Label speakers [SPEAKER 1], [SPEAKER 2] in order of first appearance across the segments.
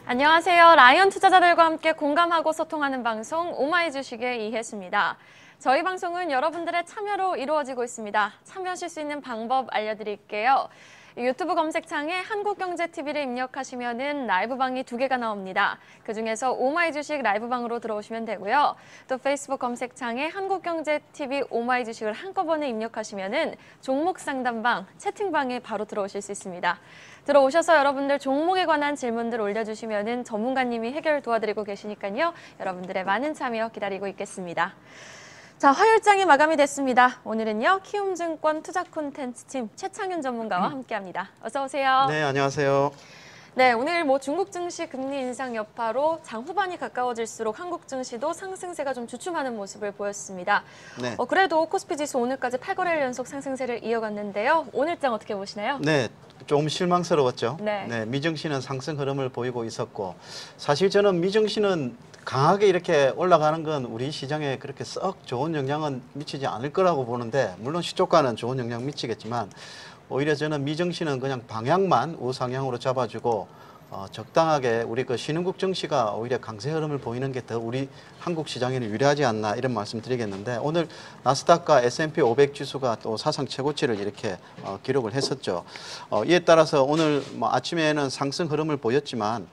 [SPEAKER 1] 안녕하세요. 라이언 투자자들과 함께 공감하고 소통하는 방송 오마이 주식의 이혜수입니다. 저희 방송은 여러분들의 참여로 이루어지고 있습니다. 참여하실 수 있는 방법 알려드릴게요. 유튜브 검색창에 한국경제TV를 입력하시면 라이브방이 2개가 나옵니다. 그중에서 오마이 주식 라이브방으로 들어오시면 되고요. 또 페이스북 검색창에 한국경제TV 오마이 주식을 한꺼번에 입력하시면 종목 상담방, 채팅방에 바로 들어오실 수 있습니다. 들어오셔서 여러분들 종목에 관한 질문들 올려주시면 전문가님이 해결 도와드리고 계시니까요. 여러분들의 많은 참여 기다리고 있겠습니다. 자, 화요일장이 마감이 됐습니다. 오늘은요, 키움증권 투자 콘텐츠팀 최창윤 전문가와 함께합니다. 어서 오세요.
[SPEAKER 2] 네, 안녕하세요.
[SPEAKER 1] 네, 오늘 중국 증시 금리 인상 여파로 장 후반이 가까워질수록 한국 증시도 상승세가 좀 주춤하는 모습을 보였습니다.
[SPEAKER 2] 네.
[SPEAKER 1] 그래도 코스피 지수 오늘까지 8거래일 연속 상승세를 이어갔는데요. 오늘장 어떻게 보시나요?
[SPEAKER 2] 네, 좀 실망스러웠죠.
[SPEAKER 1] 네.
[SPEAKER 2] 미증시는 상승 흐름을 보이고 있었고, 사실 저는 미증시는 강하게 이렇게 올라가는 건 우리 시장에 그렇게 썩 좋은 영향은 미치지 않을 거라고 보는데, 물론 시초가는 좋은 영향 미치겠지만, 오히려 저는 미증시는 그냥 방향만 우상향으로 잡아주고 적당하게 우리 신흥국 증시가 오히려 강세 흐름을 보이는 게 더 우리 한국 시장에는 유리하지 않나 이런 말씀 드리겠는데, 오늘 나스닥과 S&P 500 지수가 또 사상 최고치를 이렇게 기록을 했었죠. 이에 따라서 오늘 아침에는 상승 흐름을 보였지만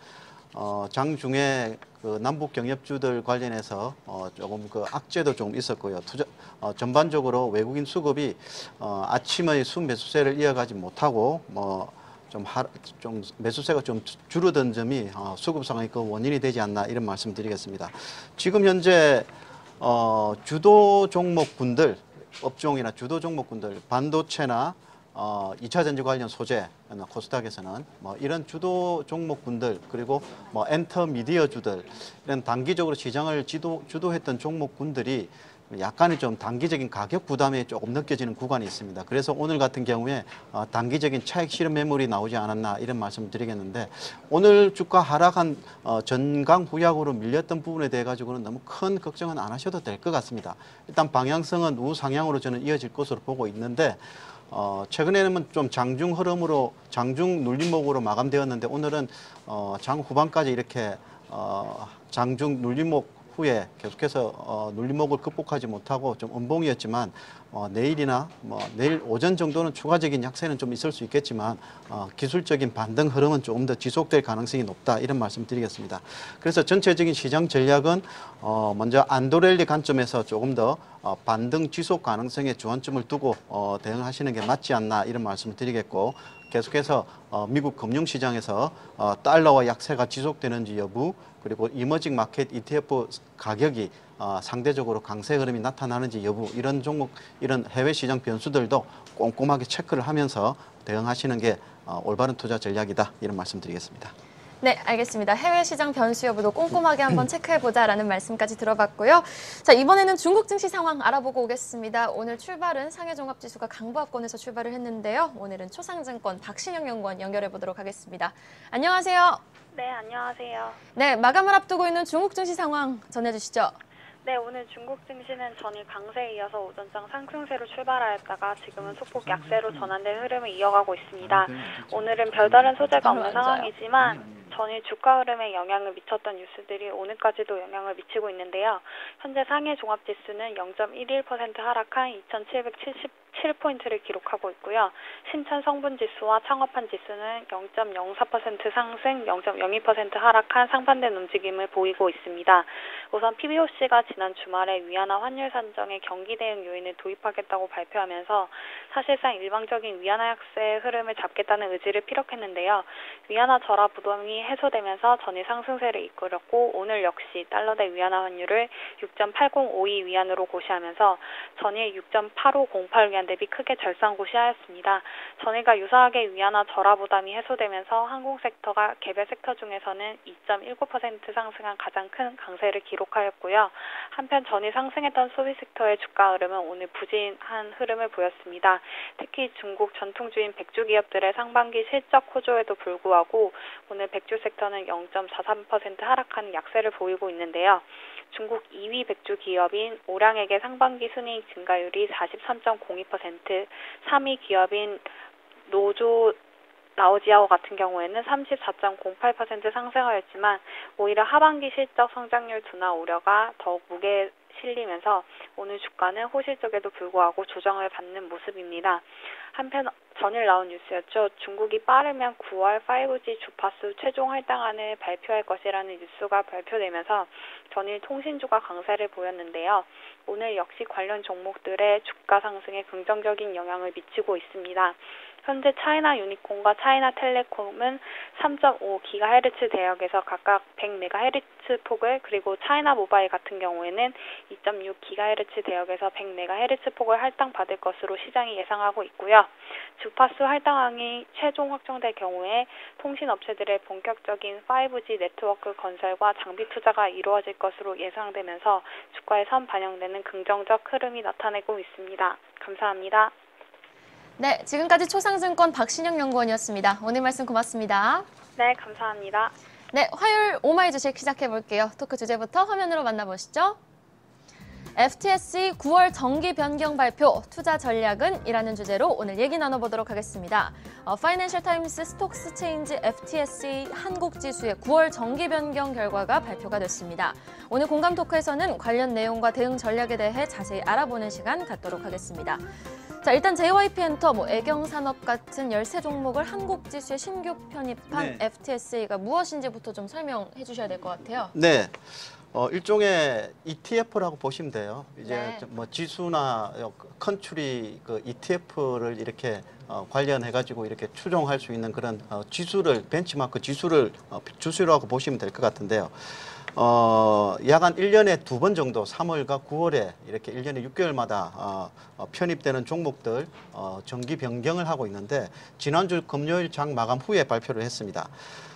[SPEAKER 2] 장중에 남북 경협주들 관련해서 조금 악재도 좀 있었고요. 전반적으로 외국인 수급이 아침의 순매수세를 이어가지 못하고 좀 매수세가 좀 줄어든 점이 수급 상황의 그 원인이 되지 않나 이런 말씀드리겠습니다. 지금 현재 주도 종목군들, 업종이나 주도 종목군들, 반도체나 2차 전지 관련 소재, 코스닥에서는 이런 주도 종목군들, 그리고 엔터 미디어주들, 이런 단기적으로 시장을 주도했던 종목군들이 약간의 좀 단기적인 가격 부담이 조금 느껴지는 구간이 있습니다. 그래서 오늘 같은 경우에 단기적인 차익 실현 매물이 나오지 않았나 이런 말씀 드리겠는데, 오늘 주가 하락한 전강 후약으로 밀렸던 부분에 대해 가지고는 너무 큰 걱정은 안 하셔도 될 것 같습니다. 일단 방향성은 우상향으로 저는 이어질 것으로 보고 있는데, 최근에는 좀 장중 흐름으로, 장중 눌림목으로 마감되었는데, 오늘은 장 후반까지 이렇게 장중 눌림목 후에 계속해서 눌림목을 극복하지 못하고 좀 음봉이었지만, 내일이나 내일 오전 정도는 추가적인 약세는 좀 있을 수 있겠지만 기술적인 반등 흐름은 조금 더 지속될 가능성이 높다 이런 말씀 드리겠습니다. 그래서 전체적인 시장 전략은 먼저 안도랠리 관점에서 조금 더 반등 지속 가능성에 주안점을 두고 대응하시는 게 맞지 않나 이런 말씀을 드리겠고, 계속해서 미국 금융시장에서 달러와 약세가 지속되는지 여부, 그리고 이머징 마켓 ETF 가격이 상대적으로 강세 흐름이 나타나는지 여부, 이런 종목, 이런 해외 시장 변수들도 꼼꼼하게 체크를 하면서 대응하시는 게 올바른 투자 전략이다 이런 말씀 드리겠습니다.
[SPEAKER 1] 네, 알겠습니다. 해외 시장 변수 여부도 꼼꼼하게 한번 체크해보자라는 말씀까지 들어봤고요. 자, 이번에는 중국 증시 상황 알아보고 오겠습니다. 오늘 출발은 상해종합지수가 강보합권에서 출발을 했는데요. 오늘은 초상증권 박신영 연구원 연결해보도록 하겠습니다. 안녕하세요.
[SPEAKER 3] 네, 안녕하세요.
[SPEAKER 1] 네, 마감을 앞두고 있는 중국 증시 상황 전해주시죠.
[SPEAKER 3] 네, 오늘 중국 증시는 전일 강세에 이어서 오전장 상승세로 출발하였다가 지금은 소폭 약세로 전환된 흐름을 이어가고 있습니다. 오늘은 별다른 소재가 없는 상황이지만 전일 주가 흐름에 영향을 미쳤던 뉴스들이 오늘까지도 영향을 미치고 있는데요. 현재 상해 종합지수는 0.11% 하락한 2,777포인트를 기록하고 있고요. 신천 성분지수와 창업한 지수는 0.04% 상승, 0.02% 하락한 상반된 움직임을 보이고 있습니다. 우선 PBOC가 지난 주말에 위안화 환율 산정에 경기 대응 요인을 도입하겠다고 발표하면서 사실상 일방적인 위안화 약세 흐름을 잡겠다는 의지를 피력했는데요. 위안화 절하 부담이 해소되면서 전일 상승세를 이끌었고, 오늘 역시 달러 대 위안화 환율을 6.8052 위안으로 고시하면서 전일 6.8508 위안 대비 크게 절상고시하였습니다. 전일과 유사하게 위안화 절하 부담이 해소되면서 항공 섹터가 개별 섹터 중에서는 2.19% 상승한 가장 큰 강세를 기록하였고요. 한편 전일 상승했던 소비 섹터의 주가 흐름은 오늘 부진한 흐름을 보였습니다. 특히 중국 전통주인 백주 기업들의 상반기 실적 호조에도 불구하고 오늘 백주 섹터는 0.43% 하락하는 약세를 보이고 있는데요. 중국 2위 백주 기업인 오량액의 상반기 순이익 증가율이 43.02%, 3위 기업인 노조 라오지아오 같은 경우에는 34.08% 상승하였지만 오히려 하반기 실적 성장률 둔화 우려가 더욱 무게에 실리면서 오늘 주가는 호실적에도 불구하고 조정을 받는 모습입니다. 한편 전일 나온 뉴스였죠. 중국이 빠르면 9월 5G 주파수 최종 할당안을 발표할 것이라는 뉴스가 발표되면서 전일 통신주가 강세를 보였는데요. 오늘 역시 관련 종목들의 주가 상승에 긍정적인 영향을 미치고 있습니다. 현재 차이나 유니콘과 차이나 텔레콤은 3.5GHz 대역에서 각각 100MHz 폭을, 그리고 차이나 모바일 같은 경우에는 2.6GHz 대역에서 100MHz 폭을 할당받을 것으로 시장이 예상하고 있고요. 주파수 할당안이 최종 확정될 경우에 통신업체들의 본격적인 5G 네트워크 건설과 장비 투자가 이루어질 것으로 예상되면서 주가에 선 반영되는 긍정적 흐름이 나타내고 있습니다. 감사합니다.
[SPEAKER 1] 네, 지금까지 초상증권 박신영 연구원이었습니다. 오늘 말씀 고맙습니다.
[SPEAKER 3] 네, 감사합니다.
[SPEAKER 1] 네, 화요일 오마이 주식 시작해볼게요. 토크 주제부터 화면으로 만나보시죠. FTSE 9월 정기 변경 발표, 투자 전략은? 이라는 주제로 오늘 얘기 나눠보도록 하겠습니다. 파이낸셜 타임스 스톡스 체인지 FTSE 한국 지수의 9월 정기 변경 결과가 발표가 됐습니다. 오늘 공감 토크에서는 관련 내용과 대응 전략에 대해 자세히 알아보는 시간 갖도록 하겠습니다. 자, 일단 JYP엔터, 애경산업 같은 13종목을 한국 지수에 신규 편입한 FTSE가 무엇인지부터 좀 설명해 주셔야 될 것 같아요.
[SPEAKER 2] 네. 일종의 ETF라고 보시면 돼요. 이제 뭐 지수나 컨트리 그 ETF를 이렇게 관련해 가지고 이렇게 추종할 수 있는 그런 지수를, 벤치마크 지수를 주수라고 보시면 될 것 같은데요. 약 한 1년에 2번 정도 3월과 9월에 이렇게 1년에 6개월마다 편입되는 종목들 정기 변경을 하고 있는데, 지난주 금요일 장 마감 후에 발표를 했습니다.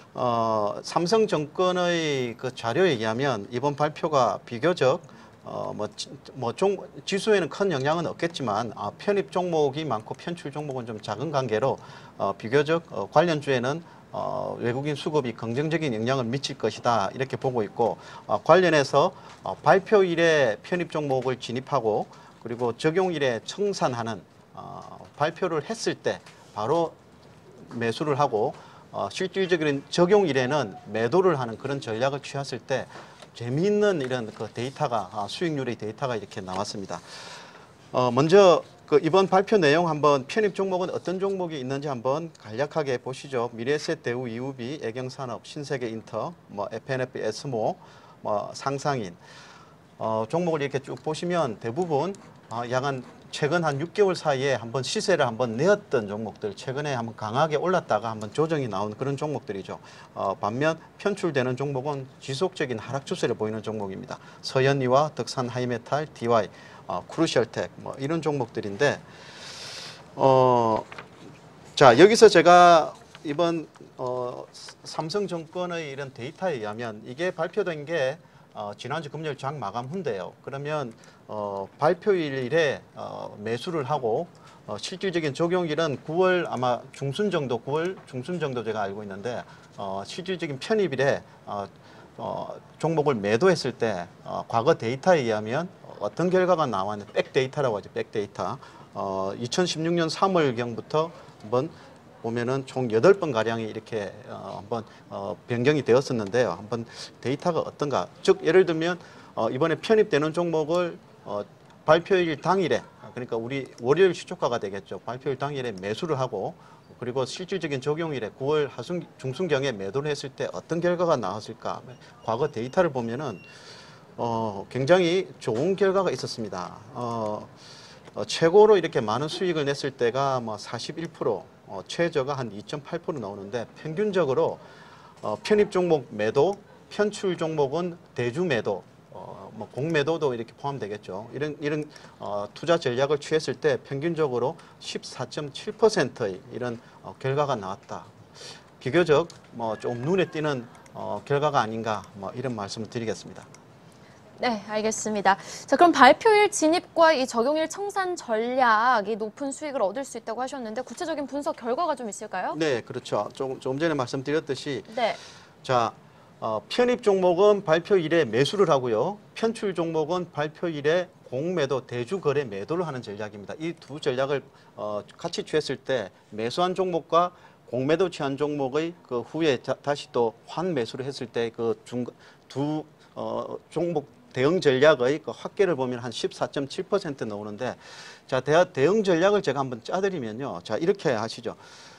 [SPEAKER 2] 삼성증권의 그 자료에 의하면 이번 발표가 비교적 지수에는 큰 영향은 없겠지만 편입 종목이 많고 편출 종목은 좀 작은 관계로 비교적 관련주에는 외국인 수급이 긍정적인 영향을 미칠 것이다, 이렇게 보고 있고, 관련해서 발표일에 편입 종목을 진입하고 그리고 적용일에 청산하는 발표를 했을 때 바로 매수를 하고 실질적인 적용일에는 매도를 하는 그런 전략을 취했을 때 재미있는 이런 그 데이터가, 수익률의 데이터가 이렇게 나왔습니다. 먼저 그 이번 발표 내용 한번, 편입 종목은 어떤 종목이 있는지 한번 간략하게 보시죠. 미래에셋, 대우, 이우비, 애경산업, 신세계인터, FNF, 에스모, 상상인 종목을 이렇게 쭉 보시면 대부분 약간 최근 한 6개월 사이에 한번 시세를 한번 내었던 종목들, 최근에 한번 강하게 올랐다가 한번 조정이 나온 그런 종목들이죠. 반면 편출되는 종목은 지속적인 하락 추세를 보이는 종목입니다. 서현이와 덕산 하이메탈, DY, 크루셜텍 이런 종목들인데, 자, 여기서 제가 이번 삼성증권의 이런 데이터에 의하면 이게 발표된 게 지난주 금요일 장 마감 후인데요. 그러면 발표일에 매수를 하고 실질적인 적용일은 9월 아마 중순 정도, 9월 중순 정도 제가 알고 있는데, 실질적인 편입일에 종목을 매도했을 때 과거 데이터에 의하면 어떤 결과가 나왔는데, 백데이터라고 하죠. 백데이터. 2016년 3월경부터 한번 보면은 총 8번 가량이 이렇게 한번 변경이 되었었는데요. 한번 데이터가 어떤가? 즉 예를 들면 이번에 편입되는 종목을 발표일 당일에, 그러니까 우리 월요일 시초가가 되겠죠. 발표일 당일에 매수를 하고 그리고 실질적인 적용일에 9월 중순경에 매도를 했을 때 어떤 결과가 나왔을까? 과거 데이터를 보면은 굉장히 좋은 결과가 있었습니다. 최고로 이렇게 많은 수익을 냈을 때가 41%, 최저가 한 2.8% 나오는데, 평균적으로 편입 종목 매도, 편출 종목은 대주 매도, 공매도도 이렇게 포함되겠죠. 이런 투자 전략을 취했을 때 평균적으로 14.7%의 이런 결과가 나왔다. 비교적 좀 눈에 띄는 결과가 아닌가, 이런 말씀을 드리겠습니다.
[SPEAKER 1] 네, 알겠습니다. 자, 그럼 발표일 진입과 이 적용일 청산 전략이 높은 수익을 얻을 수 있다고 하셨는데, 구체적인 분석 결과가 좀 있을까요?
[SPEAKER 2] 네, 그렇죠. 조금 전에 말씀드렸듯이,
[SPEAKER 1] 네.
[SPEAKER 2] 자, 편입 종목은 발표일에 매수를 하고요. 편출 종목은 발표일에 공매도, 대주 거래 매도를 하는 전략입니다. 이 두 전략을 같이 취했을 때 매수한 종목과 공매도 취한 종목의 그 후에 다시 또 환매수를 했을 때 그 두 종목 대응 전략의 그 합계를 보면 한 14.7% 나오는데, 자, 대응 전략을 제가 한번 짜드리면요. 자, 이렇게 하시죠.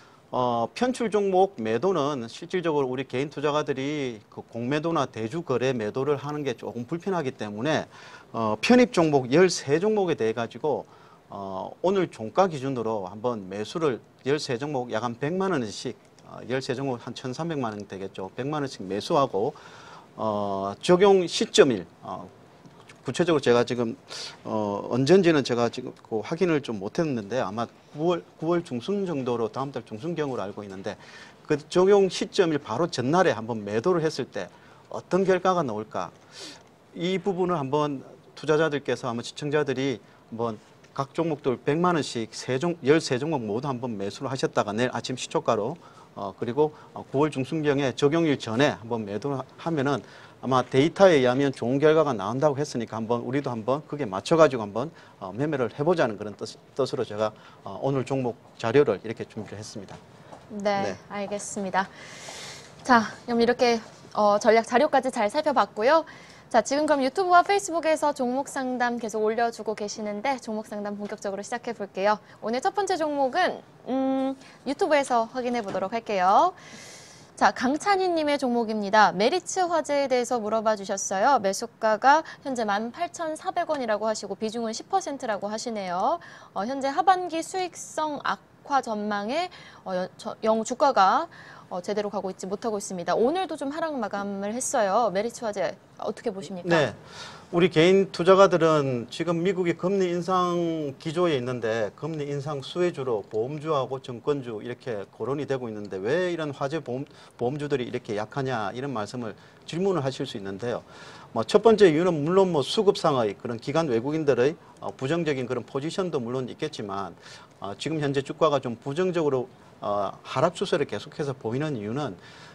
[SPEAKER 2] 편출 종목 매도는 실질적으로 우리 개인 투자가들이 그 공매도나 대주 거래 매도를 하는 게 조금 불편하기 때문에 편입 종목 13종목에 대해 가지고 오늘 종가 기준으로 한번 매수를 13종목 약 한 100만 원씩 13종목 한 1,300만 원 되겠죠. 100만 원씩 매수하고 적용 시점일 구체적으로 제가 지금 언젠지는 제가 지금 그 확인을 좀 못했는데 아마 9월 중순 정도로 다음 달 중순경으로 알고 있는데, 그 적용 시점일 바로 전날에 한번 매도를 했을 때 어떤 결과가 나올까, 이 부분을 한번 투자자들께서 한번 시청자들이 한번 각 종목들 100만 원씩 13종목 모두 한번 매수를 하셨다가 내일 아침 시초가로 그리고 9월 중순경에 적용일 전에 한번 매도를 하면은 아마 데이터에 의하면 좋은 결과가 나온다고 했으니까 한번 우리도 한번 그게 맞춰가지고 한번 매매를 해보자는 그런 뜻으로 제가 오늘 종목 자료를 이렇게 준비를 했습니다.
[SPEAKER 1] 네,
[SPEAKER 2] 네.
[SPEAKER 1] 알겠습니다. 자, 그럼 이렇게 전략 자료까지 잘 살펴봤고요. 자, 지금 그럼 유튜브와 페이스북에서 종목 상담 계속 올려주고 계시는데 종목 상담 본격적으로 시작해 볼게요. 오늘 첫 번째 종목은 유튜브에서 확인해 보도록 할게요. 자, 강찬희님의 종목입니다. 메리츠 화재에 대해서 물어봐 주셨어요. 매수가가 현재 18,400원이라고 하시고 비중은 10%라고 하시네요. 현재 하반기 수익성 악화 전망에 영 주가가 제대로 가고 있지 못하고 있습니다. 오늘도 좀 하락 마감을 했어요. 메리츠 화재 어떻게 보십니까?
[SPEAKER 2] 네. 우리 개인 투자가들은 지금 미국이 금리 인상 기조에 있는데 금리 인상 수혜주로 보험주하고 증권주 이렇게 거론이 되고 있는데 왜 이런 화재 보험주들이 이렇게 약하냐 이런 말씀을 질문을 하실 수 있는데요. 첫 번째 이유는 물론 수급상의 그런 기관 외국인들의 부정적인 그런 포지션도 물론 있겠지만 지금 현재 주가가 좀 부정적으로 하락 추세를 계속해서 보이는 이유는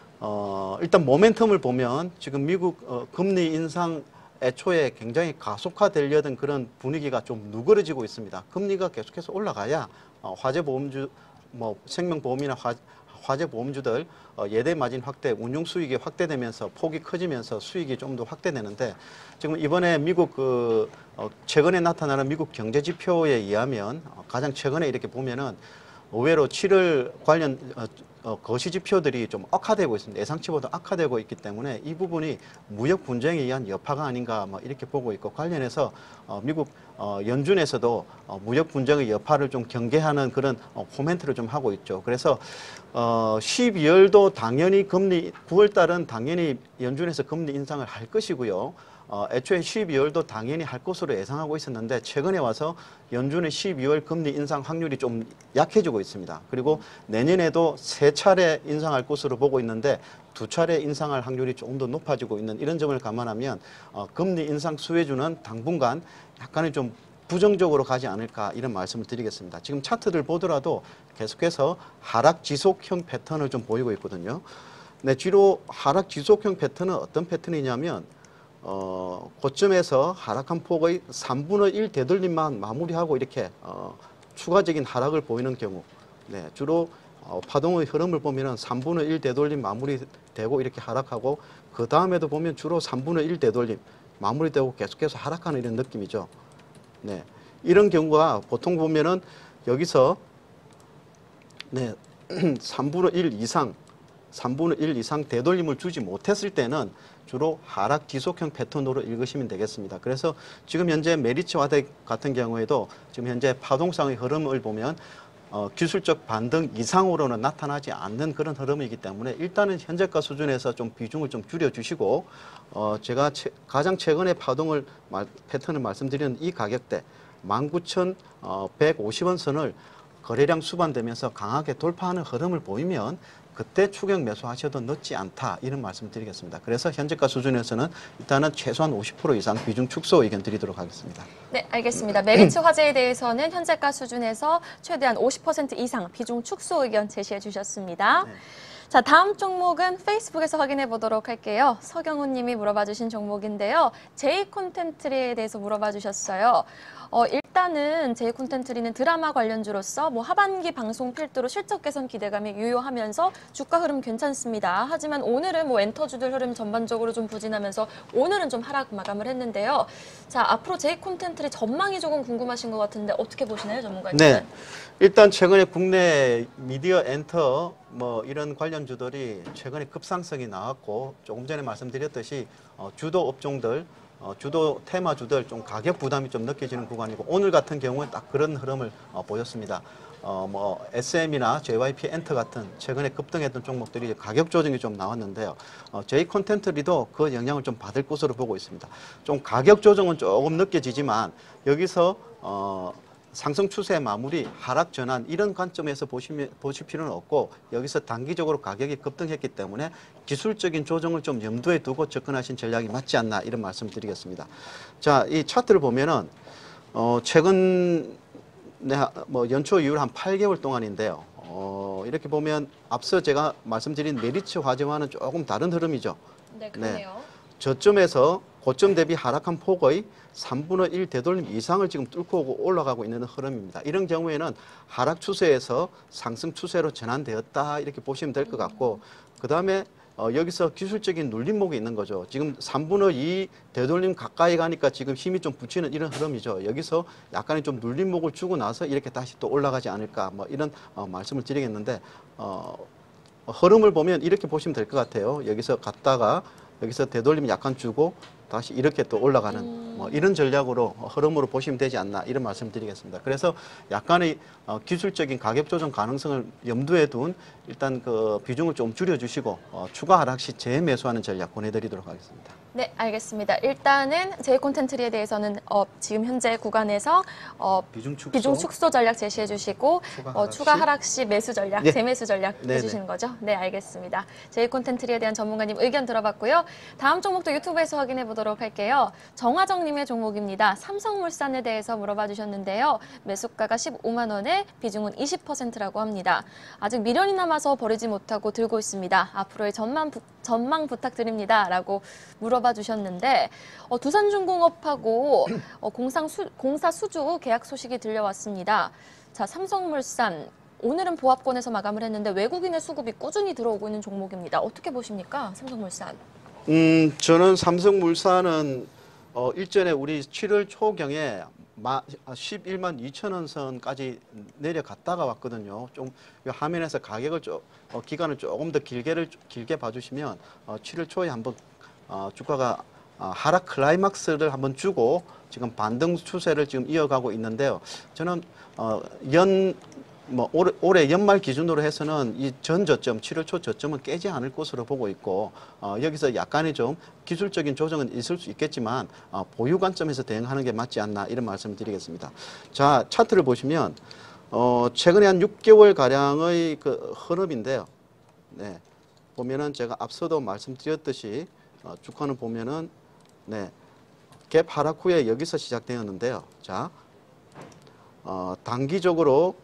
[SPEAKER 2] 일단 모멘텀을 보면 지금 미국 금리 인상 애초에 굉장히 가속화되려던 그런 분위기가 좀 누그러지고 있습니다. 금리가 계속해서 올라가야 화재보험주, 생명보험이나 화재보험주들 예대 마진 확대, 운용 수익이 확대되면서 폭이 커지면서 수익이 좀 더 확대되는데, 지금 이번에 미국 최근에 나타나는 미국 경제 지표에 의하면 가장 최근에 이렇게 보면은 의외로 7월 관련 거시 지표들이 좀 악화되고 있습니다. 예상치보다 악화되고 있기 때문에 이 부분이 무역 분쟁에 의한 여파가 아닌가 이렇게 보고 있고, 관련해서 미국 연준에서도 무역 분쟁의 여파를 좀 경계하는 그런 코멘트를 좀 하고 있죠. 그래서 12월도 당연히 9월 달은 당연히 연준에서 금리 인상을 할 것이고요. 애초에 12월도 당연히 할 것으로 예상하고 있었는데 최근에 와서 연준의 12월 금리 인상 확률이 좀 약해지고 있습니다. 그리고 내년에도 3차례 인상할 것으로 보고 있는데 2차례 인상할 확률이 조금 더 높아지고 있는 이런 점을 감안하면 금리 인상 수혜주는 당분간 약간은 좀 부정적으로 가지 않을까 이런 말씀을 드리겠습니다. 지금 차트들 보더라도 계속해서 하락 지속형 패턴을 좀 보이고 있거든요. 네, 주로 하락 지속형 패턴은 어떤 패턴이냐면 고점에서 하락한 폭의 3분의 1 되돌림만 마무리하고 이렇게 추가적인 하락을 보이는 경우, 네, 주로 파동의 흐름을 보면은 3분의 1 되돌림 마무리되고 이렇게 하락하고 그 다음에도 보면 주로 3분의 1 되돌림 마무리되고 계속해서 하락하는 이런 느낌이죠. 네, 이런 경우가 보통 보면은 여기서 네, 3분의 1 이상 되돌림을 주지 못했을 때는 주로 하락 지속형 패턴으로 읽으시면 되겠습니다. 그래서 지금 현재 메리츠 화재 같은 경우에도 지금 현재 파동상의 흐름을 보면 기술적 반등 이상으로는 나타나지 않는 그런 흐름이기 때문에 일단은 현재가 수준에서 좀 비중을 좀 줄여주시고 제가 가장 최근에 패턴을 말씀드리는 이 가격대 19,150원 선을 거래량 수반되면서 강하게 돌파하는 흐름을 보이면 그때 추격 매수하셔도 늦지 않다 이런 말씀 드리겠습니다. 그래서 현재가 수준에서는 일단은 최소한 50% 이상 비중 축소 의견 드리도록 하겠습니다.
[SPEAKER 1] 네, 알겠습니다. 메리츠 화재에 대해서는 현재가 수준에서 최대한 50% 이상 비중 축소 의견 제시해 주셨습니다.
[SPEAKER 2] 네.
[SPEAKER 1] 자, 다음 종목은 페이스북에서 확인해 보도록 할게요. 서경훈 님이 물어봐 주신 종목인데요. J콘텐트리에 대해서 물어봐 주셨어요. 일단은 J콘텐트리는 드라마 관련주로서 하반기 방송 필두로 실적 개선 기대감이 유효하면서 주가 흐름 괜찮습니다. 하지만 오늘은 엔터주들 흐름 전반적으로 좀 부진하면서 오늘은 좀 하락 마감을 했는데요. 자, 앞으로 J콘텐트리 전망이 조금 궁금하신 것 같은데 어떻게 보시나요, 전문가님?
[SPEAKER 2] 네. 일단 최근에 국내 미디어 엔터 이런 관련주들이 최근에 급상승이 나왔고 조금 전에 말씀드렸듯이 주도 업종들 주도 테마주들 좀 가격 부담이 좀 느껴지는 구간이고 오늘 같은 경우는 딱 그런 흐름을 보였습니다. SM이나 JYP 엔터 같은 최근에 급등했던 종목들이 이제 가격 조정이 좀 나왔는데요. J 콘텐츠리도 그 영향을 좀 받을 것으로 보고 있습니다. 좀 가격 조정은 조금 느껴지지만 여기서 상승 추세 마무리, 하락 전환 이런 관점에서 보실 필요는 없고 여기서 단기적으로 가격이 급등했기 때문에 기술적인 조정을 좀 염두에 두고 접근하신 전략이 맞지 않나 이런 말씀 드리겠습니다. 자, 이 차트를 보면은 최근 연초 이후로 한 8개월 동안인데요. 이렇게 보면 앞서 제가 말씀드린 메리츠 화재와는 조금 다른 흐름이죠.
[SPEAKER 1] 네, 그러네요.
[SPEAKER 2] 저점에서 고점 대비 하락한 폭의 3분의 1 되돌림 이상을 지금 뚫고 올라가고 있는 흐름입니다. 이런 경우에는 하락 추세에서 상승 추세로 전환되었다 이렇게 보시면 될 것 같고 그 다음에 여기서 기술적인 눌림목이 있는 거죠. 지금 3분의 2 되돌림 가까이 가니까 지금 힘이 좀 붙이는 이런 흐름이죠. 여기서 약간의 좀 눌림목을 주고 나서 이렇게 다시 또 올라가지 않을까 이런 말씀을 드리겠는데 흐름을 보면 이렇게 보시면 될 것 같아요. 여기서 갔다가 여기서 되돌림 약간 주고 다시 이렇게 또 올라가는 이런 전략으로 흐름으로 보시면 되지 않나 이런 말씀 드리겠습니다. 그래서 약간의 기술적인 가격 조정 가능성을 염두에 둔 일단 그 비중을 좀 줄여주시고 추가 하락 시 재매수하는 전략 보내드리도록 하겠습니다.
[SPEAKER 1] 네, 알겠습니다. 일단은 J콘텐트리에 대해서는 지금 현재 구간에서 비중 축소 전략 제시해 주시고 추가 하락 시 매수 전략, 재매수 전략 해주시는 거죠? 네, 알겠습니다. J콘텐트리에 대한 전문가님 의견 들어봤고요. 다음 종목도 유튜브에서 확인해 보도록 할게요. 정화정님의 종목입니다. 삼성물산에 대해서 물어봐 주셨는데요. 매수가가 15만 원에 비중은 20%라고 합니다. 아직 미련이 남아서 버리지 못하고 들고 있습니다. 앞으로의 전망 부탁드립니다. 라고 물어봐 주셨는데 두산중공업하고 공사 수주 계약 소식이 들려왔습니다. 자, 삼성물산 오늘은 보합권에서 마감을 했는데 외국인의 수급이 꾸준히 들어오고 있는 종목입니다. 어떻게 보십니까? 삼성물산.
[SPEAKER 2] 저는 삼성물산은 일전에 우리 7월 초경에 11만 2천 원 선까지 내려갔다가 왔거든요. 좀 화면에서 가격을 기간을 조금 더 길게 봐주시면 7월 초에 한번 주가가 하락 클라이막스를 한번 주고 지금 반등 추세를 지금 이어가고 있는데요. 저는 올해 연말 기준으로 해서는 이 전 저점, 7월 초 저점은 깨지 않을 것으로 보고 있고 여기서 약간의 좀 기술적인 조정은 있을 수 있겠지만 보유 관점에서 대응하는 게 맞지 않나 이런 말씀을 드리겠습니다. 자, 차트를 보시면 최근에 한 6개월 가량의 그 흐름인데요. 네, 보면은 제가 앞서도 말씀드렸듯이 주가는 보면은 갭 하락 후에 여기서 시작되었는데요. 자, 단기적으로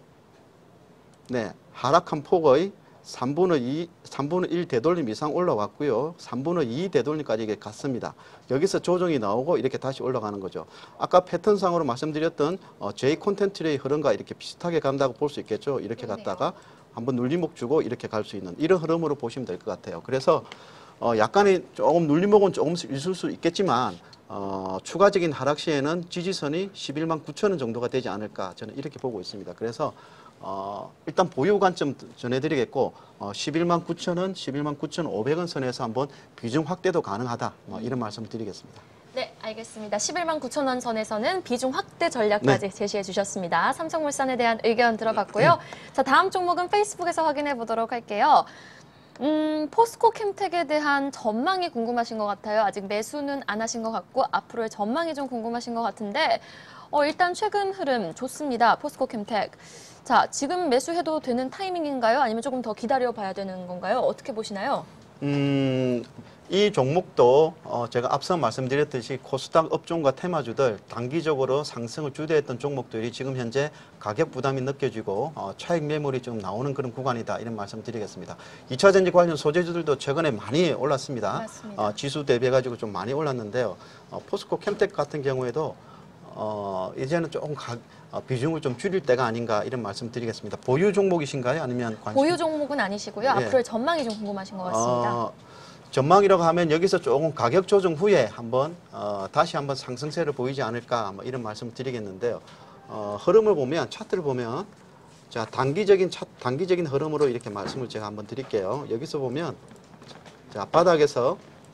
[SPEAKER 2] 하락한 폭의 3분의 1 되돌림 이상 올라왔고요. 3분의 2 되돌림까지 이게 갔습니다. 여기서 조정이 나오고 이렇게 다시 올라가는 거죠. 아까 패턴상으로 말씀드렸던 J 콘텐츠의 흐름과 이렇게 비슷하게 간다고 볼 수 있겠죠. 이렇게 갔다가 한번 눌림목 주고 이렇게 갈 수 있는 이런 흐름으로 보시면 될 것 같아요. 그래서 약간의 조금 눌림목은 조금 있을 수 있겠지만 추가적인 하락 시에는 지지선이 11만 9천 원 정도가 되지 않을까 저는 이렇게 보고 있습니다. 그래서 일단 보유 관점 전해드리겠고 11만 9천 원, 11만 9,500원 선에서 한번 비중 확대도 가능하다 이런 말씀을 드리겠습니다.
[SPEAKER 1] 네, 알겠습니다. 11만 9천 원 선에서는 비중 확대 전략까지 제시해 주셨습니다. 삼성물산에 대한 의견 들어봤고요. 자, 다음 종목은 페이스북에서 확인해 보도록 할게요. 포스코 캠텍에 대한 전망이 궁금하신 것 같아요. 아직 매수는 안 하신 것 같고 앞으로의 전망이 좀 궁금하신 것 같은데 일단 최근 흐름 좋습니다. 포스코 캠텍. 자, 지금 매수해도 되는 타이밍인가요? 아니면 조금 더 기다려 봐야 되는 건가요? 어떻게 보시나요?
[SPEAKER 2] 이 종목도 제가 앞서 말씀드렸듯이 코스닥 업종과 테마주들 단기적으로 상승을 주도했던 종목들이 지금 현재 가격 부담이 느껴지고 차익 매물이 좀 나오는 그런 구간이다 이런 말씀드리겠습니다. 2차 전지 관련 소재주들도 최근에 많이 올랐습니다.
[SPEAKER 1] 맞습니다.
[SPEAKER 2] 지수 대비해 가지고 좀 많이 올랐는데요. 포스코 캠텍 같은 경우에도 이제는 조금 비중을 좀 줄일 때가 아닌가 이런 말씀드리겠습니다. 보유 종목이신가요? 아니면 관심?
[SPEAKER 1] 보유 종목은 아니시고요.
[SPEAKER 2] 예.
[SPEAKER 1] 앞으로의 전망이 좀 궁금하신 것 같습니다.
[SPEAKER 2] 전망이라고 하면 여기서 조금 가격 조정 후에 한번 다시 한번 상승세를 보이지 않을까 뭐 이런 말씀 드리겠는데요. 흐름을 보면 차트를 보면 자 단기적인 흐름으로 이렇게 말씀을 제가 한번 드릴게요. 여기서 보면 자 바닥에서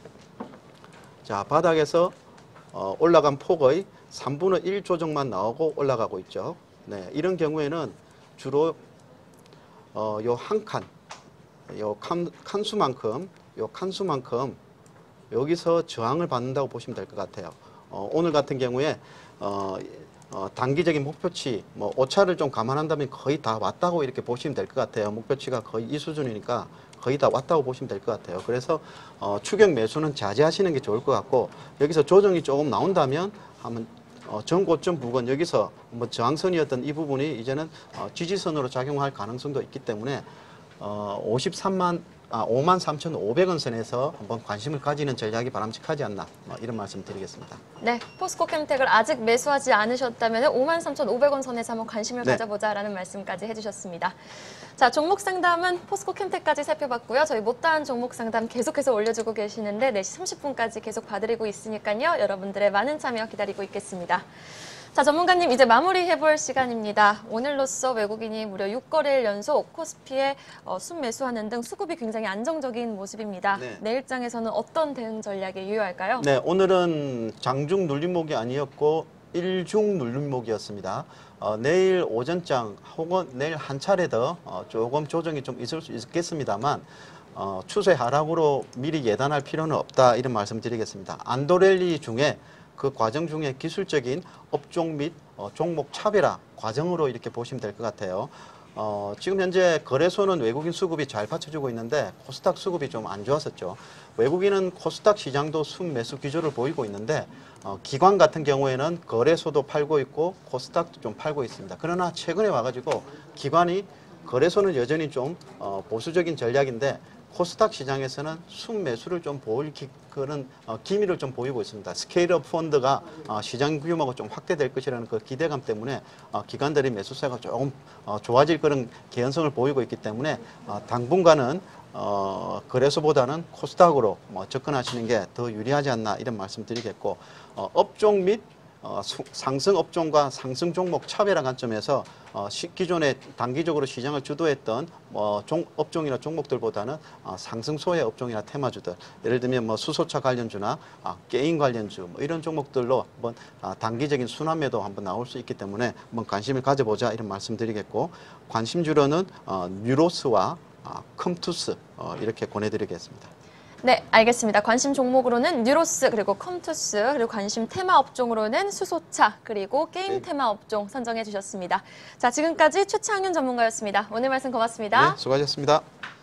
[SPEAKER 2] 올라간 폭의 3분의 1 조정만 나오고 올라가고 있죠. 네, 이런 경우에는 주로 요 한 칸, 요 칸수만큼 여기서 저항을 받는다고 보시면 될 것 같아요. 오늘 같은 경우에 단기적인 목표치, 뭐 오차를 좀 감안한다면 거의 다 왔다고 이렇게 보시면 될 것 같아요. 목표치가 거의 이 수준이니까 거의 다 왔다고 보시면 될 것 같아요. 그래서 추격 매수는 자제하시는 게 좋을 것 같고 여기서 조정이 조금 나온다면 한번 전고점 부근 여기서 뭐 저항선이었던 이 부분이 이제는 지지선으로 작용할 가능성도 있기 때문에 53,500원 선에서 한번 관심을 가지는 전략이 바람직하지 않나 이런 말씀 드리겠습니다.
[SPEAKER 1] 네, 포스코 캠텍을 아직 매수하지 않으셨다면 53,500원 선에서 한번 관심을
[SPEAKER 2] 네.
[SPEAKER 1] 가져보자라는 말씀까지 해주셨습니다. 자, 종목 상담은 포스코 캠텍까지 살펴봤고요. 저희 못다한 종목 상담 계속해서 올려주고 계시는데 4시 30분까지 계속 봐드리고 있으니까요. 여러분들의 많은 참여 기다리고 있겠습니다. 자, 전문가님 이제 마무리해볼 시간입니다. 오늘로써 외국인이 무려 6거래일 연속 코스피에 순매수하는 등 수급이 굉장히 안정적인 모습입니다.
[SPEAKER 2] 네.
[SPEAKER 1] 내일장에서는 어떤 대응 전략에 유효할까요?
[SPEAKER 2] 네, 오늘은 장중 눌림목이 아니었고 일중 눌림목이었습니다. 내일 오전장 혹은 내일 한 차례 더 조금 조정이 좀 있을 수 있겠습니다만 추세 하락으로 미리 예단할 필요는 없다 이런 말씀드리겠습니다. 안도랠리 중에 그 과정 중에 기술적인 업종 및 종목 차별화 과정으로 이렇게 보시면 될 것 같아요. 지금 현재 거래소는 외국인 수급이 잘 받쳐주고 있는데 코스닥 수급이 좀 안 좋았었죠. 외국인은 코스닥 시장도 순매수 기조를 보이고 있는데 기관 같은 경우에는 거래소도 팔고 있고 코스닥도 좀 팔고 있습니다. 그러나 최근에 와가지고 기관이 거래소는 여전히 좀 보수적인 전략인데 코스닥 시장에서는 순매수를 좀 보일 그런 기미를 좀 보이고 있습니다. 스케일업 펀드가 시장 규모가 좀 확대될 것이라는 그 기대감 때문에 기관들의 매수세가 조금 좋아질 그런 개연성을 보이고 있기 때문에 당분간은 거래소보다는 코스닥으로 접근하시는 게 더 유리하지 않나 이런 말씀 드리겠고 업종 및 상승 업종과 상승 종목 차별화 관점에서 기존에 단기적으로 시장을 주도했던 업종이나 종목들보다는 상승소의 업종이나 테마주들, 예를 들면 뭐 수소차 관련주나 게임 관련주 이런 종목들로 한번 단기적인 순환매도 한번 나올 수 있기 때문에 한번 관심을 가져보자 이런 말씀드리겠고 관심주로는 뉴로스와 컴투스 이렇게 권해드리겠습니다.
[SPEAKER 1] 네, 알겠습니다. 관심 종목으로는 뉴로스 그리고 컴투스 그리고 관심 테마 업종으로는 수소차 그리고 게임 테마 업종 선정해 주셨습니다. 자, 지금까지 최창윤 전문가였습니다. 오늘 말씀 고맙습니다.
[SPEAKER 2] 네, 수고하셨습니다.